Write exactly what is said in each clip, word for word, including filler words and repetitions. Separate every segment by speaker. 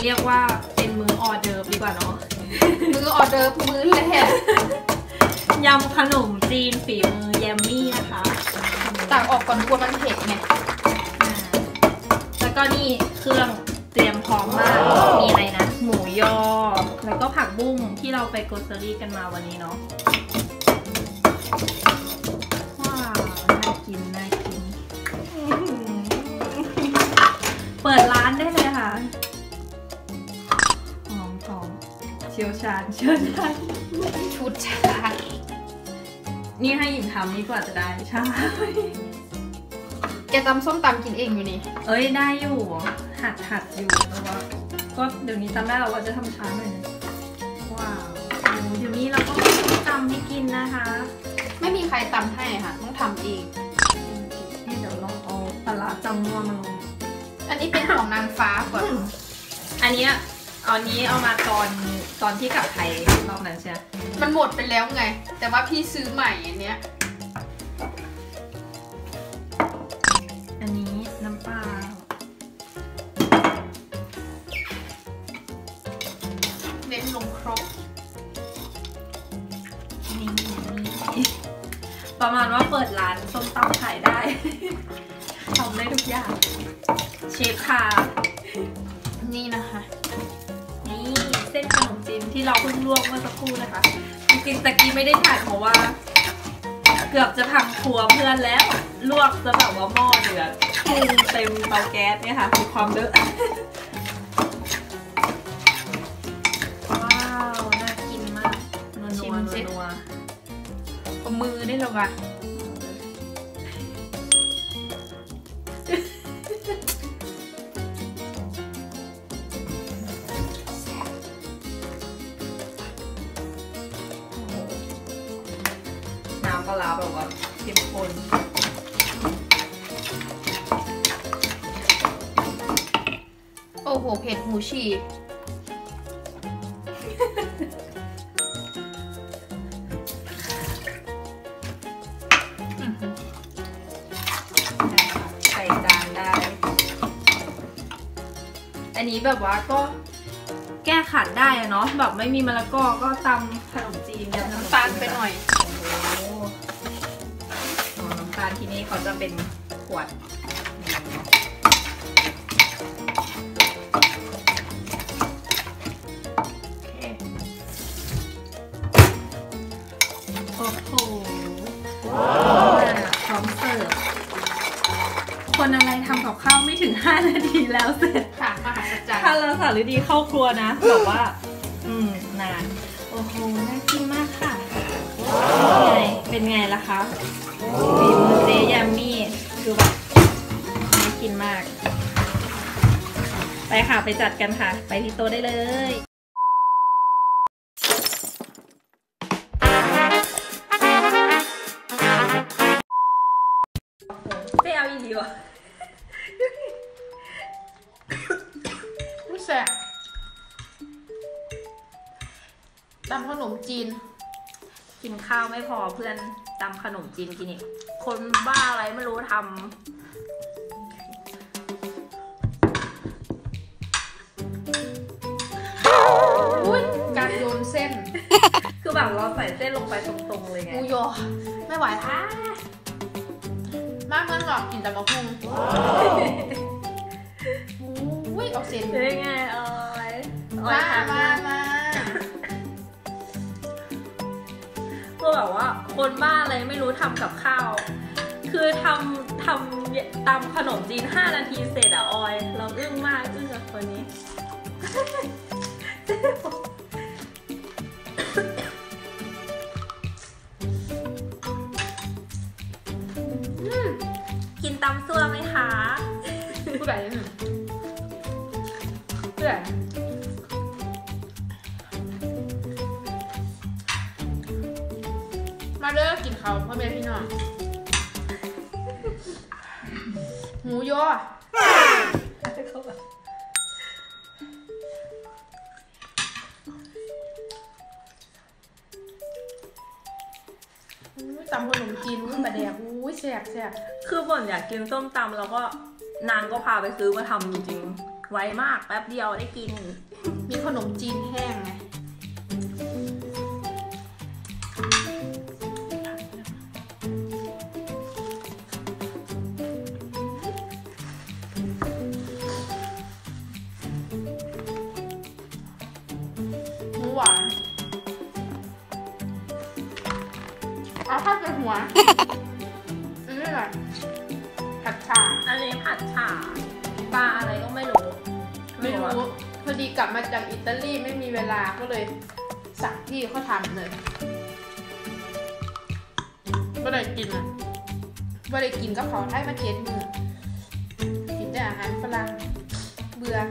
Speaker 1: เรียกว่าเป็นมื้อออเดิร์ฟดีกว่าเนาะ
Speaker 2: มื้อออเดิร์ฟมื้อแรก
Speaker 1: ยำขนมจีนฝีมือแยมมี่นะคะ
Speaker 2: ตักออกก่อนกลัวมันเผ็ดไง
Speaker 1: แล้วก็นี่เครื่องเตรียมพร้อมมากมีอะไรนะหมูยอแล้วก็ผักบุ้งที่เราไปโกลเซอรี่กันมาวันนี้เนาะว้าวน่ากินน่ากินเปิดร้านได้เลยค่ะหอมหอมเชี่ยวชาญเชี่ยวชาญ
Speaker 2: ชุดชา
Speaker 1: นี่ให้หญิงทำนี่กว่าจะได้ใช่
Speaker 2: แกตำส้มตำกินเองอยู่นี่
Speaker 1: เอ้ยได้อยู่หัดหัดอยู่แต่ว่าก็เดี๋ยวนี้ตำได้แล้วว่าจะทำช้าหน่อยว้าวเดี๋ยวนี้เราก็มีตำให้กินนะคะ
Speaker 2: ไม่มีใครตำให้ค่ะต้องทำเอง
Speaker 1: นี่เดี๋ยวลองเอาปลาตำนัวมาลง
Speaker 2: อันนี้เป็นของนางฟ้าก่อน
Speaker 1: อันนี้เอานี้เอามาตอนตอนที่กลับไทยรอบนั้นใช่ไหม
Speaker 2: มันหมดไปแล้วไงแต่ว่าพี่ซื้อใหม่อันเนี้ย
Speaker 1: อันนี้น้ำปลา
Speaker 2: เน้นลงครบ
Speaker 1: นี่ประมาณว่าเปิดร้านส้มตำขายได้ทำได้ทุกอย่างเชฟค่ะ
Speaker 2: นี่นะคะ
Speaker 1: นี่เส้นขนมจีนที่เราเพิ่งลวกเมื่อสักครู่นะคะจริงๆตะกี้ไม่ได้ถ่ายเพราะว่าเกือบจะพังครัวเพื่อนแล้วลวกจะแบบว่าหม้อเดือดพุ่งเต็มเตาแก๊สเนี่ยค่ะมีความเดือดว้าวน่ากินมากนัวนัวนัว
Speaker 2: เอามือได้หรอวะ
Speaker 1: น้ำปลาแบบว่าเข้มข้น
Speaker 2: โอ้โหเผ็ดหูฉีก
Speaker 1: ใส่จานได้อันนี้แบบว่าก็แก้ขัดได้อะเนาะแบบไม่มีมะละกอก็ตำขนมจีน
Speaker 2: น้ำตาลไปหน่อย
Speaker 1: น้ำตาลที่นี่เขาจะเป็นขวดโอ้โหพร้อมเสิร์ฟคนอะไรทำกับข้าวไม่ถึงห้านาทีแล้วเสร็จ
Speaker 2: ค่ะมหัศจรรย์
Speaker 1: ถ้าเราสาฤดีเข้าครัวนะแบบว่าอืมนานโอ้โหน่ากินมากค่ะเป็นไงเป็นไงล่ะคะฝีมือเจ๊ยามี่คือแบบน่ากินมากไปค่ะไปจัดกันค่ะไปที่โต๊ะได้เลยไม่เอาอีกดีวะ
Speaker 2: ไม่แซ่บตำขนมจีน
Speaker 1: กินข้าวไม่พอเพื่อนตำขนมจีนกินอีกคนบ้าอะไรไม่รู้ทำ
Speaker 2: อุ้ยการโยนเส้น
Speaker 1: คือแบบเราใส่เส้นลงไปตรงๆเลยไง
Speaker 2: อูโยไม่ไหวค่ะมากเมื่อก่อนกินแต่มะพร้าวอุ้ยเอาเส้น
Speaker 1: เป็นไงเอ้ย
Speaker 2: มามามา
Speaker 1: ก็แบบว่าคนบ้าอะไรไม่รู้ทำกับข้าวคือทำทำตำขนมจีนห้านาทีเสร็จอะออยเราอึ้งมากอึ้งกับคนนี้กินตำซั่วไหมคะ
Speaker 2: ผู้ใดหนึ่งผู้ใดมาเลิกกินเขาพ่อแม่พี่น้องหมูยอตำขนมจีนมึงบะแดกอุ้ยแซ่บแซ่บ
Speaker 1: คือบ่นอยากกินส้มตำแล้วก็นางก็พาไปซื้อมาทำจริงๆไวมากแป๊บเดียวได้กิน
Speaker 2: มีขนมจีนแห้งไงหมูหวานเอาข้าวเป็นหัวอันนี้อะไรผัดฉ่า
Speaker 1: อันนี้ผัดฉ่าปลาอะไรก็ไม่รู้
Speaker 2: ไม่รู้พอดีกลับมาจากอิตาลีไม่มีเวลาก็เลยสั่งพี่เขาทำเลยไม่ได้กินอ่ะไม่ได้กินก็ขอให้มาเจ็ดมือกินแต่อาหารฝรั่งเบื่อ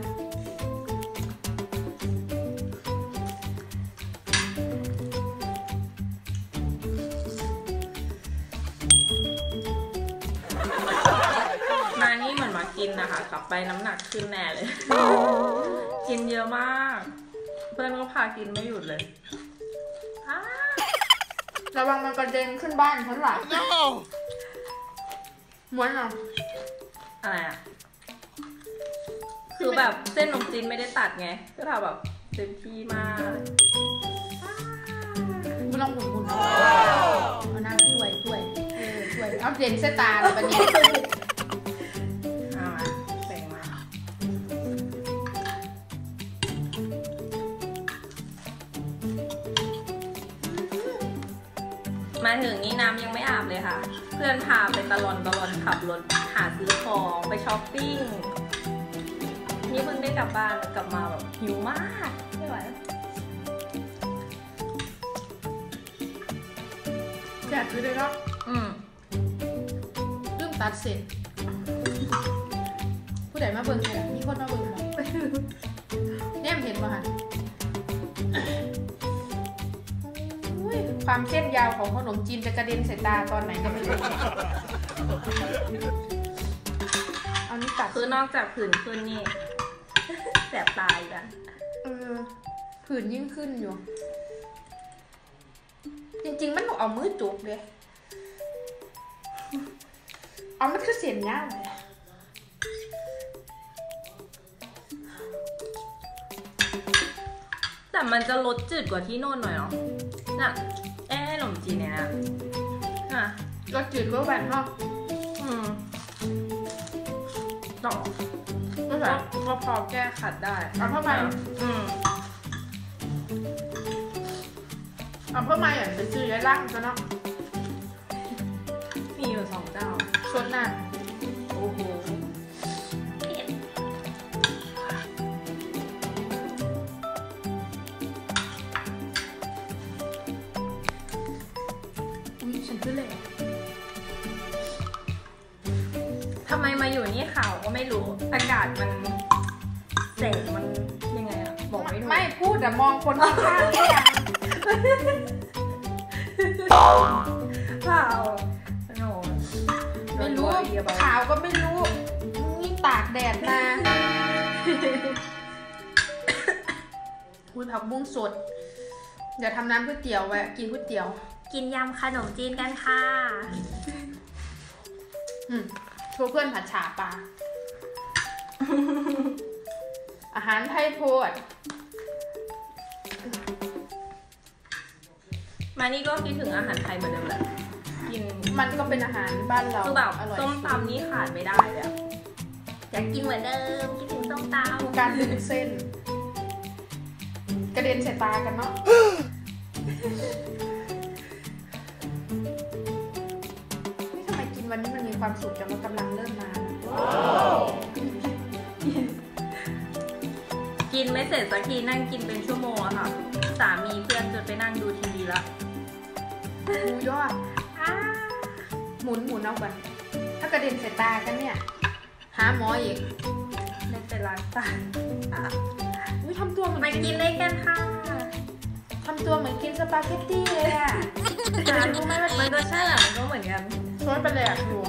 Speaker 1: มานี่เหมือนมากินนะคะกลับไปน้ำหนักขึ้นแน่เลย กินเยอะมากเพื่อนก็พากินไม่หยุดเลย
Speaker 2: ระวังมันกระเด็นขึ้นบ้านฉันหลังม้วนเอา
Speaker 1: อะไรอ่ะคือแบบเส้นขนมจีนไม่ได้ตัดไงก็ทำแบบเต็มที่มาก
Speaker 2: ไม่ต้องหมุนหมุนเอานั่งช่วยช่วยช่วยเอาเด่นเสตาเลยวันนี้
Speaker 1: มาถึงนี่น้ำยังไม่อาบเลยค่ะเพื่อนพาไปตลอนตลอนขับรถหาซื้อของไปช้อปปิ้งนี่เพิ่งได้กลับบ้านกลับมาแบบหิวมากไม่ไหว
Speaker 2: แจกคือได้แล้ว
Speaker 1: อืม
Speaker 2: เรื่องตัดเสร็จผู้ใดมาเบิ่งเนี่ยมีคนมาเบิ่งไหมเนี่ยเห็นป่ะฮะความเส้นยาวของขนมจีนจะกระเด็นใส่ตาตอนไหนก็ไม่รู้เอานี่ตัด
Speaker 1: คือนอกจากผื่นขึ้นนี่แสบตาอีกอ่ะ
Speaker 2: เออผื่นยิ่งขึ้นอยู่จริงๆมันต้องเอามือจุกเลยเอามันคือเสียงยาวเลย
Speaker 1: แต่มันจะลดจืดกว่าที่โน่นหน่อยเนาะน่ะเอ๊ะขนมจีนเนี่ยนะน่ะ
Speaker 2: รสจืดก็หวานเนาะ
Speaker 1: อืมต่อก็แบบก็พอแก้ขัดได้
Speaker 2: เอาเพิ่มมา
Speaker 1: อืม
Speaker 2: เอาเพิ่มมาอย่างเป็นจืดไร้ร่างก็เนาะ
Speaker 1: มีอยู่สองเจ้า
Speaker 2: ชดหน้า
Speaker 1: โอ้โหทำไมมาอยู่นี่ข่าวก็ไม่รู้อากาศมันแสงมันยังไงอะบอกไม่ถูก
Speaker 2: ไม่พูดแต่มองคนข้างๆแค่
Speaker 1: ข่าวโน่
Speaker 2: ไม่รู้ข่าวก็ไม่รู้นี่ตากแดดมาคุณผักบุ้งสดเดี๋ยวทำน้ำก๋วยเตี๋ยวไว้กินก๋วยเตี๋ยว
Speaker 1: กินยำขนมจีนกันค่ะ
Speaker 2: อืมโชว์เพื่อนผัดฉ่าปลาอาหารไทยโพด
Speaker 1: มานี่ก็คิดถึงอาหารไทยเหมือนเดิมแหละกิน
Speaker 2: มันก็เป็นอาหารบ้านเรา
Speaker 1: คือแบบส้มตำนี่ขาดไม่ได้เลยอยากกินเหมือนเดิมคิดถึงส้มตำ
Speaker 2: การดึงเส้นกระเด็นใส่ตากันเนาะวันนี้มันมีความสุขแต่มันกำลังเริ่มมา
Speaker 1: กินไม่เสร็จสักทีนั่งกินเป็นชั่วโมงอะค่ะสามีเพื่อนจนไปนั่งดูทีวีละ
Speaker 2: ดูยอดหมุนหมุนเอาไปถ้ากระเด็นใส่ตากันเนี่ยหาหมออีก
Speaker 1: ไม่เป็นไรตา
Speaker 2: อุ้ยทำตัวเหมือน
Speaker 1: มากินเลยกันค่ะ
Speaker 2: ทำตัวเหมือนกินสปาเกตตี้เลยอะ
Speaker 1: รู้ไหมมันก็ใช่แหละมันก็เหมือนกัน
Speaker 2: ซอยไปแหลกอยู่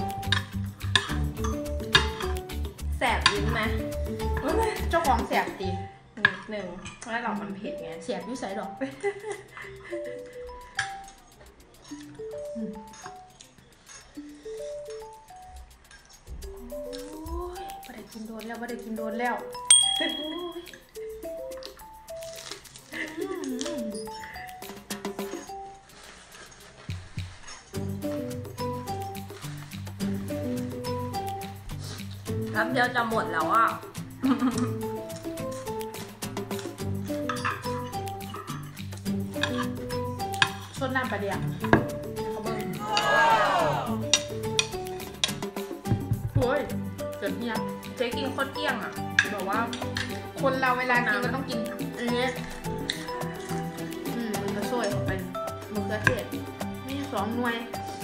Speaker 1: แสบยิ้มไหม
Speaker 2: เจ้าของแสบตี
Speaker 1: นิดหนึ่งเพราะเรามันเผ็ดไง
Speaker 2: แสบยุ่ยใส่หรอกโอ้ยไม่ได้กินโดนแล้วไม่ได้กินโดนแล้ว
Speaker 1: แป๊บเดียวจะหมดแล้วอ่ะ
Speaker 2: ส้นน้ำปลาเดียงเขาเบิ้งโอ้ยเกิดเนี่ย
Speaker 1: เจ๊กินโคตรเกลี้ยงอ่ะบอกว่า
Speaker 2: คนเราเวลากินก็ต้องกินอันนี้อืมมันก็ช่วยออกไปมะเขือเทศนี่สองหน่วย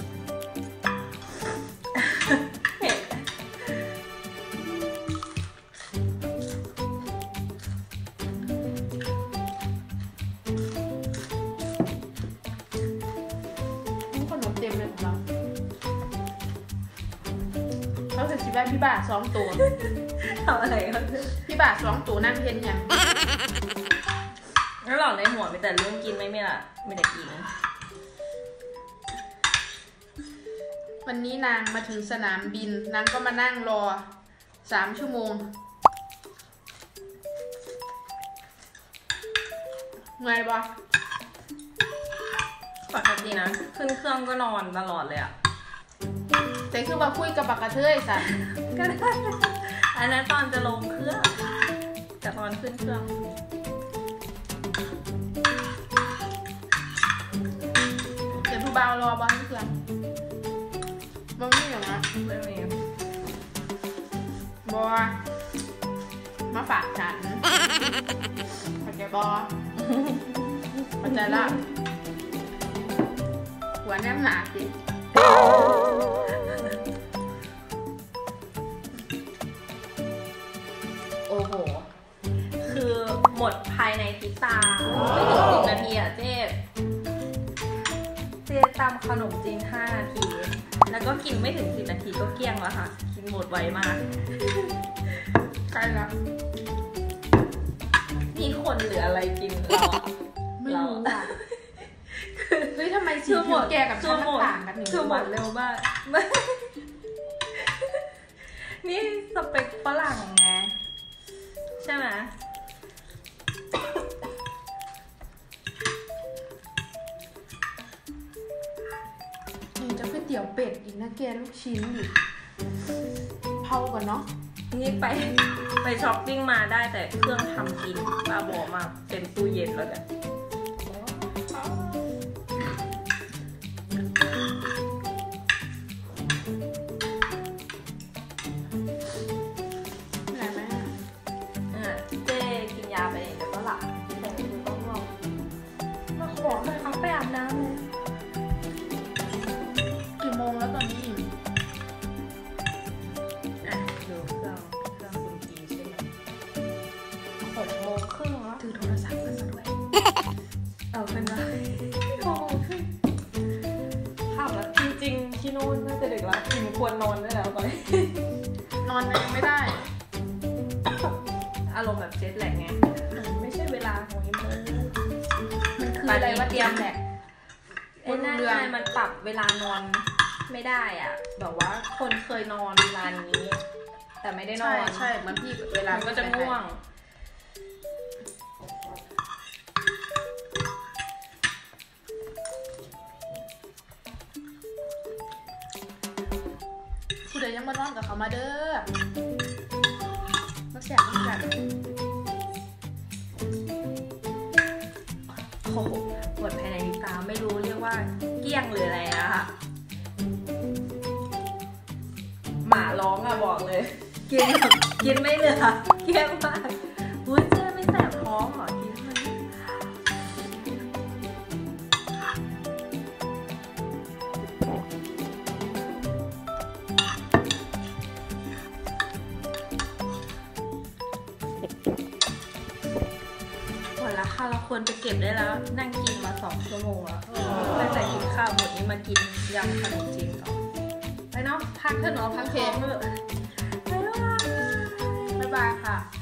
Speaker 2: เขาจะชิบะพี่บ่าสองตัว
Speaker 1: ทำอะไรเขา
Speaker 2: พี่บ่าสองตัวนั่งเห็นยัง
Speaker 1: แล้วหล่อในหัวมีแต่เรื่องกินไม่ไม่ละไม่แต่กิน
Speaker 2: วันนี้นางมาถึงสนามบินนางก็มานั่งรอสามชั่วโมงเมื่อยปะ
Speaker 1: ปกตินะขึ้นเครื่องก็นอนตลอดเลยอะ
Speaker 2: แต่คือมาคุยกับบักกระเทยสัน
Speaker 1: ก็ได้อันนั้นตอนจะลงเครื่องแต่ตอนขึ้นเครื่อง
Speaker 2: เดี๋ยวผู้บ่าวรอบอลเครื่องบอลไม่อย่างนั้น
Speaker 1: ไม่มี
Speaker 2: บอมาฝากฉันเข้าใจบอเข้าใจละหัวแนมหนาสิ
Speaker 1: โอ้โหคือหมดภายในพริบตาไม่ถึงสิบนาทีอะเจ๊เจ๊ตำขนมจีนห้านาทีแล้วก็กินไม่ถึงสิบนาทีก็เกลี้ยงแล้วค่ะกินหมดไวมาก
Speaker 2: ใกล้แล้ว
Speaker 1: มีคนเหลืออะไรกินเรา
Speaker 2: ไม่รู้อ่ะเฮ้ยทำไมชีวิตแกกับฉันมันต่างกัน
Speaker 1: คือหมดเร็วมากนี่สเปคฝรั่งไงใช่ไหม
Speaker 2: ยังจะก๋วยเตี๋ยวเป็ดอีกนะแกลูกชิ้นดิเผาก่อนเนาะ
Speaker 1: นี่ไปไปช้อปปิ้งมาได้แต่เครื่องทำกินบ้าบอมากเต็มตู้เย็นแล้วเนี่ย
Speaker 2: กี่โมงแล้วตอนนี้
Speaker 1: อ่ะดูเครื่องเครื่องคุณกีใช่ไหมหกโมงครึ่งแล้ว
Speaker 2: ถือโทรศัพท์มาด้วย
Speaker 1: เอาเป็นไรหกโมงครึ่งขับแล้วจริงๆที่นู่นน่าจะดึกแล้วถึงควรนอนได้แล้วตอนนี้
Speaker 2: นอนยังไม่ได้
Speaker 1: อารมณ์แบบเจ็ตแลกไงไม่ใช่เวลาของอิมเมอร์
Speaker 2: มันคืออะไรว่าเตรียมแหละ
Speaker 1: ไอ้นั่นไงมันปรับเวลานอนไม่ได้อ่ะแบบว่าคนเคยนอนเวลานี้แต่ไม่ได้นอน
Speaker 2: ใช่เหมือนพี่เวลา
Speaker 1: ก็จะง่วง
Speaker 2: ผู้ใดยังมานอนกับเขามาเด้อมาแสบมากัด
Speaker 1: โอ้โหหมดภายในนิตาไม่รู้เรียกว่าเกี้ยงหรืออะไรอะค่ะหมาร้องอะบอกเลยกินกินไม่เหลือเกี้ยงมากอุ้ยเจ๊ไม่แสบท้องเหรอกินมันค่ะเราควรไปเก็บได้แล้วนั่งกินมาสองชั่วโมงแล้วตั้งแต่กินข้าวหมดนี้มากินยำขนมจีนต่อไปเนาะพักเถอะเนาะพักท้องเลยบ๊ายบาย
Speaker 2: บ๊ายบายค่ะ